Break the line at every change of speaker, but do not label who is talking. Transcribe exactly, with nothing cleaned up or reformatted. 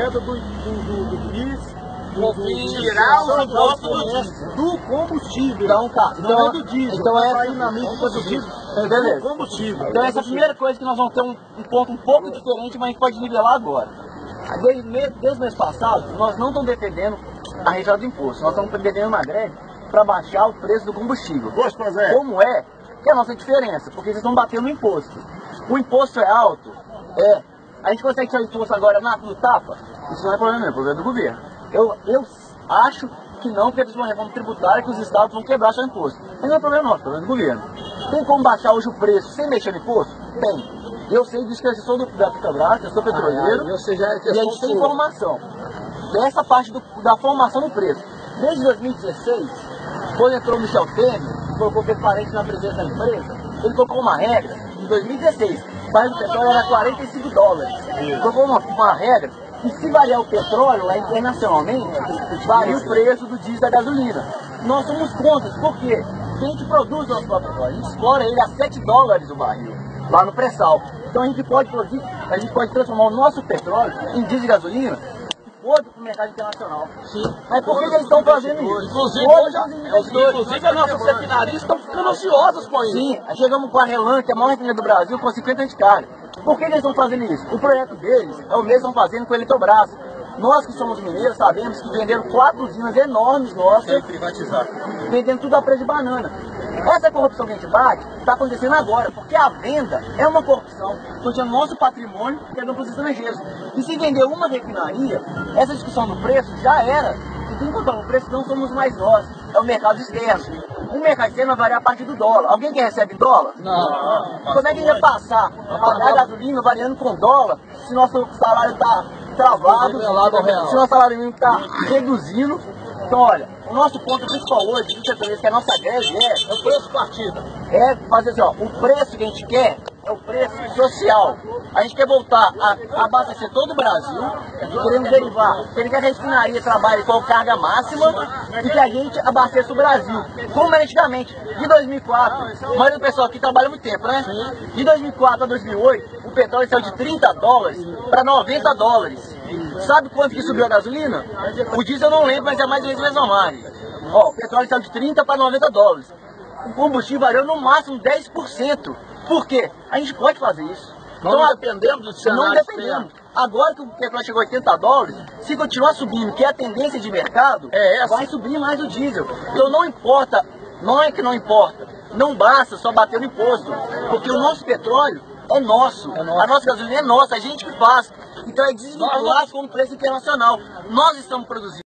queda do, do, do, do bis,
do, do, tirar os impostos do,
do combustível.
Então, tá.
Não
então,
é do diesel.
Então
tá
essa,
aí na mente do diesel.
É, beleza.
Do combustível.
Então essa é a primeira coisa que nós vamos ter um, um ponto um pouco diferente, mas a gente pode nivelar agora. Desde, desde o mês passado, nós não estamos defendendo a retirada do imposto. Nós estamos defendendo uma greve para baixar o preço do combustível. Como é? Que é a nossa diferença, porque vocês estão batendo no imposto. O imposto é alto, é. A gente consegue tirar o imposto agora na, no tapa? Isso não é problema meu, é problema do governo. Eu, eu acho que não, porque precisa de uma reforma tributária que os estados vão quebrar seu imposto. Mas não é problema nosso, é problema do governo. Tem como baixar hoje o preço sem mexer no imposto? Tem. Eu sei disso que eu sou do, da Petrobras, eu sou petroleiro, ah, seja, é e a gente tem informação dessa parte do, da formação do preço. Desde dois mil e dezesseis, quando entrou o Michel Temer, colocou transparente na presença da empresa, ele colocou uma regra, em dois mil e dezesseis, o barril do petróleo era quarenta e cinco dólares. Ele colocou uma, uma regra, e se variar o petróleo lá internacionalmente, varia o preço do diesel e da gasolina. Nós somos contra, por quê? Porque a gente produz o nosso próprio petróleo, a gente explora ele a sete dólares o barril, lá no pré-sal. Então a gente pode produzir, a gente pode transformar o nosso petróleo em diesel e gasolina outro para o mercado internacional. Sim. Mas por que eles estão fazendo isso?
Inclusive, hoje, inclusive as nossas refinaristas estão ficando ansiosas com isso.
Sim, chegamos com a Relan, que é a maior refinaria do Brasil, com cinquenta anos de carga. Por que eles estão fazendo isso? O projeto deles é o mesmo que estão fazendo com a Eletrobras. Nós que somos mineiros sabemos que venderam quatro usinas enormes nossas,
sem privatizar,
vendendo tudo a preço de banana. Essa corrupção que a gente bate está acontecendo agora, porque a venda é uma corrupção, porque o nosso patrimônio é para os estrangeiros. E se vender uma refinaria, essa discussão do preço já era. E quem controla o preço não somos mais nós, é o mercado externo. O mercado externo vai variar a partir do dólar. Alguém que recebe dólar?
Não.
Como é que ia passar a pagar a gasolina variando com dólar se nosso salário está travado, se nosso salário mínimo está reduzindo? Então, olha, o nosso ponto principal hoje, do setor, que a nossa greve é,
é o preço partido.
É fazer assim, ó, o preço que a gente quer é o preço social. A gente quer voltar a, a abastecer todo o Brasil, queremos derivar, queremos que a refinaria trabalhe com carga máxima e que a gente abasteça o Brasil. Como antigamente, de dois mil e quatro, a maioria do pessoal aqui trabalha muito tempo, né? De dois mil e quatro a dois mil e oito, o petróleo saiu de trinta dólares para noventa dólares. Sabe quanto que subiu a gasolina? O diesel eu não lembro, mas é mais ou menos a mesma margem. Ó, o petróleo saiu de trinta para noventa dólares. O combustível variou no máximo dez por cento. Por quê? A gente pode fazer isso.
Não então, dependemos do cenário.
Não dependemos. Agora que o petróleo chegou a oitenta dólares, se continuar subindo, que é a tendência de mercado,
é essa,
vai subir mais o diesel. Então não importa, não é que não importa, não basta só bater no imposto, porque o nosso petróleo é nosso, é nosso. A nossa gasolina é nossa, a gente que faz. Então é desvinculado com o preço internacional. Nós estamos produzindo.